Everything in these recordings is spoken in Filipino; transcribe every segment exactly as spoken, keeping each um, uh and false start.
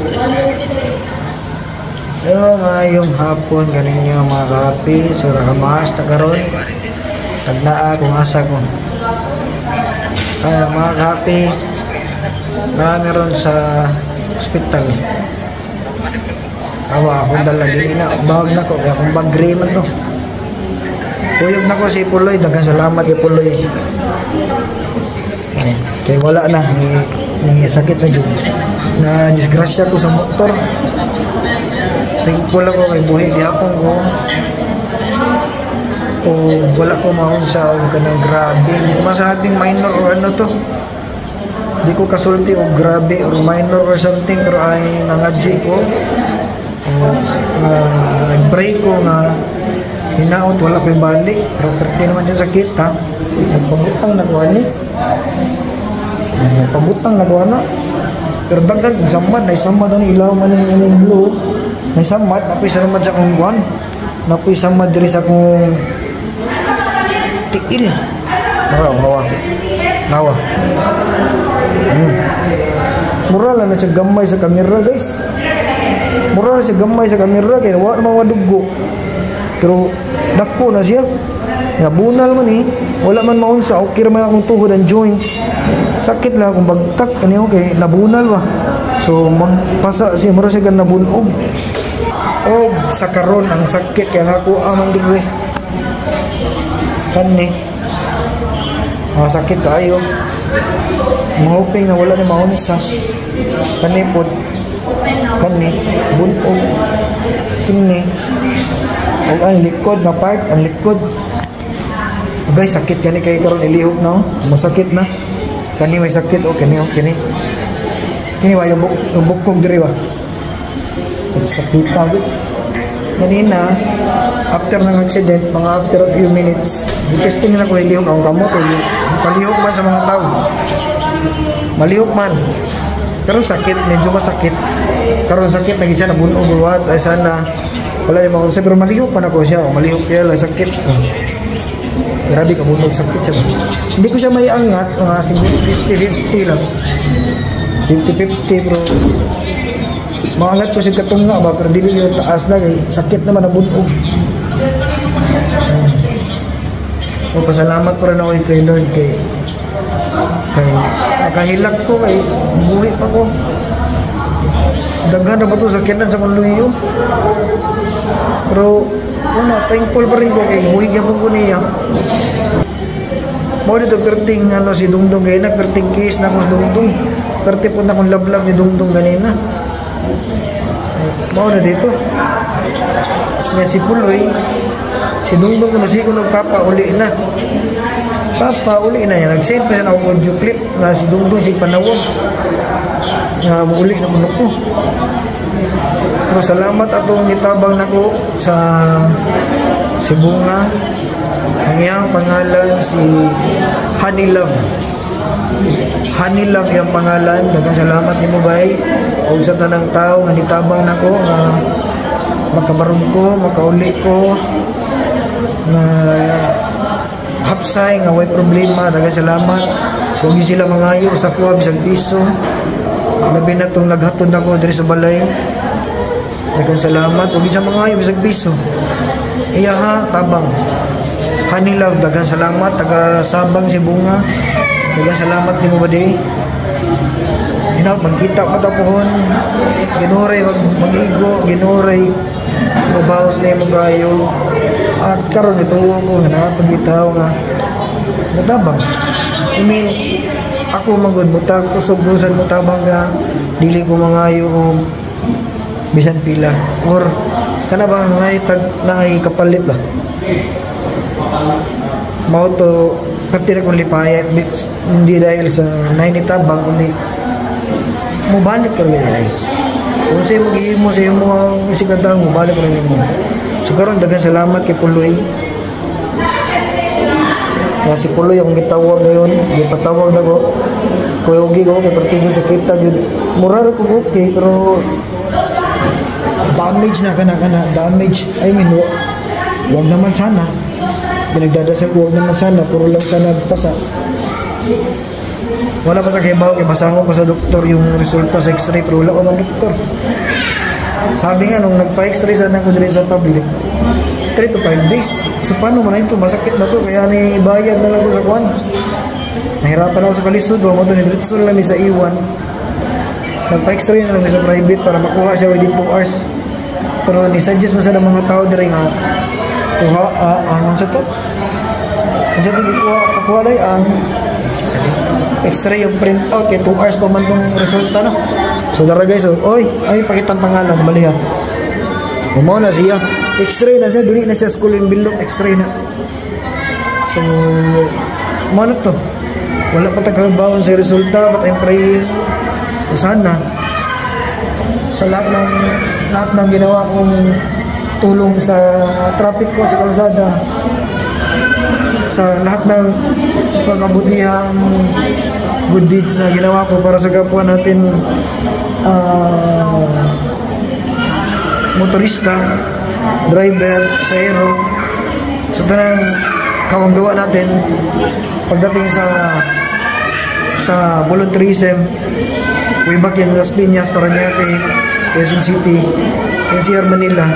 Pero ngayong hapon ganing niyo mga kapi, so nakamaas na karon. Tagnaa kung asa ko. Kaya mga kapi, na meron sa hospital. Awa akong dala din na bag na ko, kaya akong bag gray man to. Tuyog na ko si Puloy, daghang salamat kay Puloy. Kaya wala na, ni, ni sakit na dyan. Na disgrasya ko sa motor. Thankful ako kay buhi gihapon ko. O wala ko mahon sa og kanang grabe. Hindi ko masabing minor or ano to. Hindi ko kasulti o grabe or minor or something, pero ay nangadji ko. O uh, nag-break ko nga hinaot, wala ko yung balik. Pero perti naman yung sakit ha. Nagpabutang na ko ani. Nagpabutang na ko ana. Pero dagdag, samad, naisamad ang ilaw man yung ining blue. Naisamad, napoy sa naman sa akong buwan. Napoy samad diri sa akong tiil. Nawa, nawa. Nawa. Hmm. Mura lang na siya gamay sa kamera guys. Mura lang siya gamay sa kamera kaya wala naman wadugo. Pero dako na siya. Nabunal man eh. Wala man maunsa. Okay naman akong tuhod and joints. Sakit lang akong bagtak. Ano okay, nabunal ba? So magpasa siya. Mura siya gan nabunog. O sa karon ang sakit kaya nga ko amang dire. Kani. Ah, sakit kaayo. Mahoping na wala ni maunsa. Kani pod. Kani bunog. Kini. Og ang likod na part, ang likod. Abay sakit kani kay karon ilihok na. Masakit na. Kani may sakit o kani o kani. Kini ba yung, buk yung bukog diri ba? Sakit pa gud. Kanina after ng accident, mga after a few minutes, testing na ko ilihok ang kamot o palihok man sa mga tao. Malihok man. Pero sakit, medyo masakit. Karon sakit na gid siya nabunog buwat ay sana wala ni maunsa pero malihok man ako siya. O, malihok kaya lang sakit. Oh. Grabe ka bunog sakit siya. Hindi ko siya may angat, mga siguro fifty fifty lang. fifty fifty pero maangat ko siya katunga ba pero dili yung taas na kay sakit naman na bunog. O pasalamat pa rin ako kay Lord kay kay nakahilak ko kay buhi pa ko. Daghan na ba ito sakitan sa manluyo? Pero una, thankful pa rin ko kay buhi gyapon ko niya. Mo dito perting ano si Dungdung ganina, perting case na ko si Dungdung. Perti po na akong lablab ni Dungdung ganina. Mo na dito. Nga si Puloy, si Dungdung na si ko nagpapa uli na. Papa uli na yan. Nag-send pa siya ng audio clip nga si Dungdung si Panawag. Nga uli na kuno ko. Pero salamat atong nitabang nako sa si Bunga. Ang iyang pangalan si Honey Love. Honey Love yung pangalan. Daghang salamat ni mo bay. O sa tanang tao nga nitabang nako nga makabarog ko, makauli ko na hapsay nga way problema. Daghang salamat. Huwag sila mangayo sa kuha bisag piso. Labi na itong naghatod na ko diri sa balay. Daghang salamat. Huwag siya mangayo bisag piso. Iya ha, tabang. Honey Love, daghang salamat. Taga Sabang si Bunga. Daghang salamat ni mo ba di? Hinaut, magkita matapuhon. Ginuray, mag mag-igo. Ginuray. Mabawas na yung magayo. At karon ito ko nga napagitaw nga. Matabang. I mean, ako magod butang kusog-busan mo tabang nga dili ko mangayo o bisan pila or kana ba ngay tag naay kapalit ba mao to pati na kung lipayat hindi dahil sa naini tabang kundi mo balik ka rin ay kung sa'yo maghihimo sa'yo mo ang isikatang mo balik rin mo so karon daghang salamat kay Puloy. Nga si Puloy akong gitawag na yun, gipatawag na ko. Kuya Ugi ko, kay partido sa kita yun. Mura ko okay, pero damage na ka na ka na, damage. I mean, huwag naman sana. Pinagdadasal ko, huwag naman sana, puro lang sana pasa. Wala pa tagibaw, kay basaho pa sa doktor yung resulta sa x-ray, pero wala pa man doktor. Sabi nga, nung nagpa-x-ray sana ko din sa public, three to five days. So, paano mo na ito? Masakit na to, kaya ni bayad na lang ko sa kuwan. Nahirapan ako sa kalisod, wala mo ito, nidritso lang sa iwan. Nagpa-x-ray na lang sa private para makuha siya within two hours. Pero ni-suggest mo sa mga tao din nga, kuha, ah, ano sa to? Ano sa to, kuha, kuha lang ang x-ray yung printout, kaya two hours pa man itong resulta, no? So, tara guys, oh, oy, ay, pakitang pangalan, bali ha. Umaw na siya. X-ray na siya, dili na siya school in Bilog, x-ray na. So, umaw na to. Wala pa tagabawon sa resulta, but I'm praying sana sa lahat ng lahat ng ginawa kong tulong sa traffic ko sa kalsada, sa lahat ng pagkabutihang good deeds na ginawa ko para sa kapwa natin uh, motorista, driver, sayero, sa tanang kawang gawa natin pagdating sa sa volunteerism, way back in Las Piñas, Parañaque, Quezon City, N C R Manila.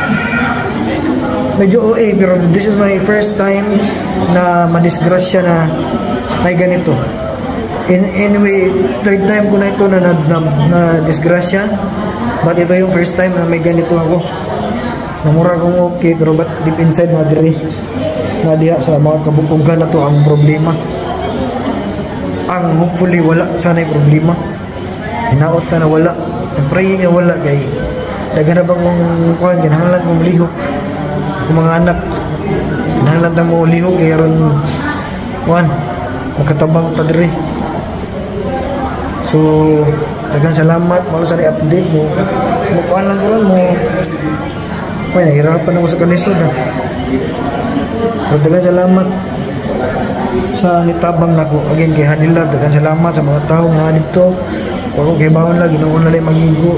Medyo O A, pero this is my first time na madisgrasya na may ganito. In anyway, third time ko na ito na, na, na, na disgrasya, but ito yung first time na may ganito ako. Namura kong okay, pero but deep inside na diri na diha sa mga kabukugan na to ang problema. Ang hopefully wala sana yung problema. Hinaot na na wala. Ang praying na wala kay daghan na ba kong kuhan, kinahanglan mong lihok kung mga anak. Kinahanglan na mo lihok kay aron kuhan magkatabang ta diri. So, daghang salamat malo sa i-update mo. Mo kuhan lang ko lang mo. Ay, nahirapan ako sa kalisod ha. So, daghang salamat sa nitabang nako. Again, kay Hanila, daghang salamat sa mga tao nga dito. Huwag kong kaibawan lang, ginoon na lang maghigo.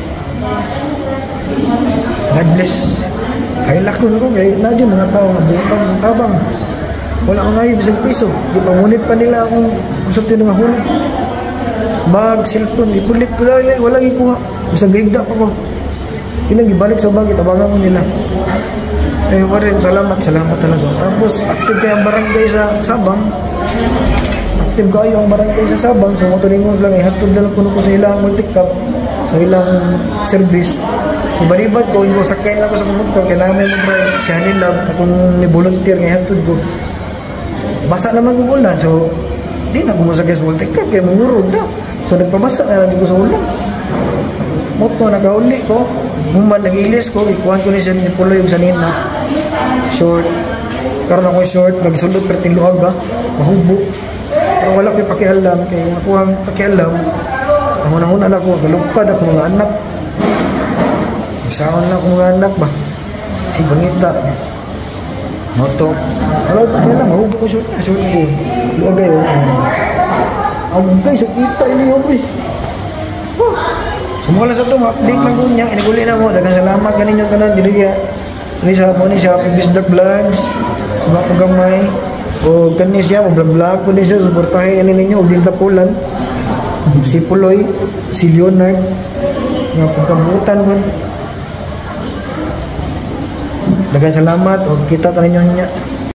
God bless. Kaya lakon ko, kaya na dyan mga tao, butang ng tabang. Wala ko ngayon, bisang piso. Di pa ngunit pa nila akong usap din nga huli. Bag, cellphone, ipulit ko lang, walang ikuha. Bisang gaigda pa ko. Ilang ibalik sa bag, itabangan ko nila. Eh, warin, salamat, salamat talaga. Tapos, active kayo ang barangay sa Sabang. Active kayo ang barangay sa Sabang. So, motoringos lang, ihatod na lang puno ko sa ilang multi-cup, sa ilang service. Ibalibad ko, hindi ko sakayin lang ko sa motor. Kailangan may mag-drive siya nila, katong ni volunteer, ihatod ko. Basa naman kong ulan, so, di na ko masakay sa multi-cup, kaya mangurod na. So, nagpabasa na lang ko sa ulan. Moto, nag-auli ko. Human, nag-ilis ko, ikuhan ko ni siya ni Pulo yung sanina. Short. Karoon ako short, nagsulot perting luhag ha. Mahubo. Pero wala ko'y pakialam, kaya ako ang pakialam. Ang unang-una na ako, galugpad ako mga anak. Isaon lang ako mga anak ba. Si Bangita. Moto. Wala ko'y pakialam, mahubo ko short. Short ko. Luhag kayo. Agay, sa kita ini ako eh. Huh. Semua lang sa ito, ma-update lang ko niya. Inaguli na mo. Dagang salamat kanin yung kanan. Dili niya. Dili sa mo ni siya. Pibisdak vlogs. Mga pagamay. O kanin siya. Mag-vlog ko din siya. Suportahin yan ninyo. O din tapulan. Si Puloy. Si Leonard. Nga pagkabutan mo. Dagang salamat. O kita kanin yung niya.